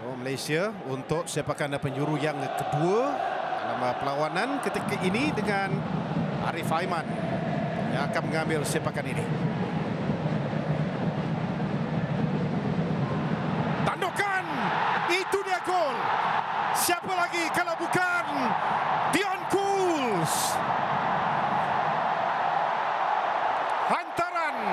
Malaysia untuk sepakan penjuru yang kedua dalam perlawanan ketika ini dengan Arif Aiman yang akan mengambil sepakan ini.